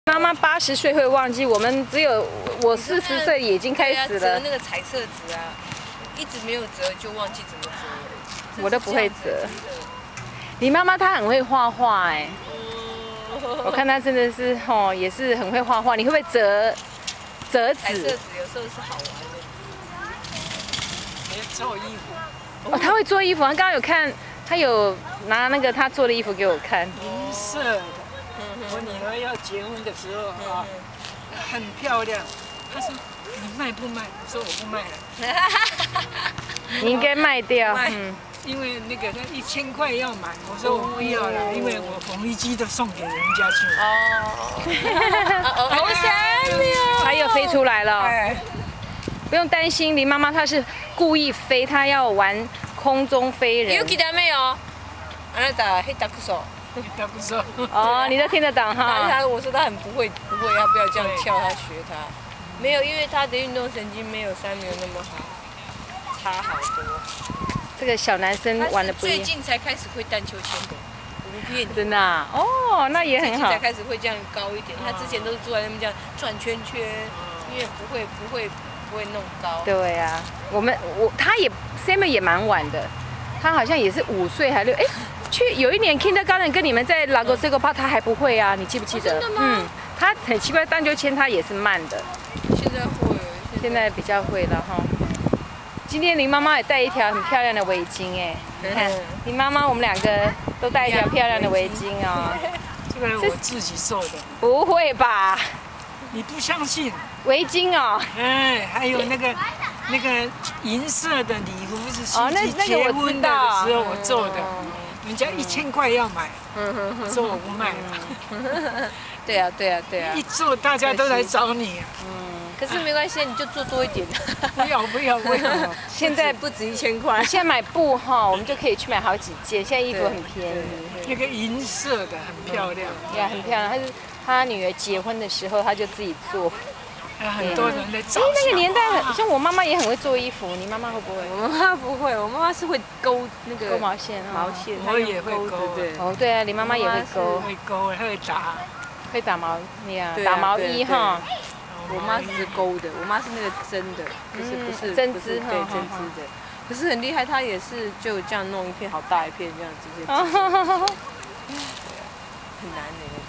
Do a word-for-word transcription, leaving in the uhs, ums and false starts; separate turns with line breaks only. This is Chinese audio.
妈妈八十岁会忘记，我们只有我四十岁已经开始了。
折那个彩色纸啊，一直没有折就忘记怎么折了。
我都不会折。你妈妈她很会画画哎，我看她真的是吼，也是很会画画。你会不会折折
彩色
纸？
纸有时候是好玩的。
别做衣服。
哦，她会做衣服。她刚刚有看，她有拿那个她做的衣服给我看。
银色的。我女儿要结婚的时候啊，很漂亮。她说：“你卖不卖？”我说：“我不卖了。”
你应该卖掉。
卖
嗯。
因为那个他一千块要买，我说我不要了，因为我缝衣机都送给人家去。
哦，好想你哦！
它又飞出来了。
哎，
不用担心，林妈妈她是故意飞，她要玩空中飞人。
有记得没有？啊那打黑达克手。
他不说。
哦，你都听得懂哈？
他我说他很不会，不会，要不要这样跳？他学他，没有，因为他的运动神经没有三没有那么好，差好多。
这个小男生玩的不一样。
最近才开始会荡秋千的，我不骗你。
真的啊？哦，那也很好。
最近才开始会这样高一点，他之前都是坐在那边这样转圈圈，因为不会不会不会弄高。
对啊，我们我他也 Sam 也蛮晚的，他好像也是五岁还六哎。去有一年 Kindergarten 跟你们在 Lago Seco Park， 他还不会啊，你记不记得？
真的吗？
嗯，他很奇怪，荡秋千他也是慢的。
现在会，
现在比较会了哈。今天林妈妈也戴一条很漂亮的围巾哎，你看林妈妈我们两个都戴一条漂亮的围巾哦。
这个我自己做的。
不会吧？
你不相信？
围巾哦。
哎，还有那个那个银色的礼服是
哦，那那个
结
我知
婚的
道。
时候我做的。人家一千块要买，我说我不卖了。
对啊，对啊，对啊。
一做大家都来找你。
嗯，可是没关系，你就做多一点。
不要不要不要！
现在
不止一千块。
现在买布哈，我们就可以去买好几件。现在衣服很便宜。
那个银色的很漂亮。
呀，很漂亮。她是她女儿结婚的时候，她就自己做。
很多人在找。
哎，那个年代很像我妈妈也很会做衣服，你妈妈会不会？
我妈妈不会，我妈妈是会勾那个
勾毛线，
毛线。
我也会勾，
对。
哦，对啊，你妈妈也会勾。
会勾，会打。
会打毛衣啊，打毛衣哈。
我妈是勾的，我妈是那个针的，不是不是
针织，
对针织的。可是很厉害，她也是就这样弄一片好大一片这样直接织。很难的。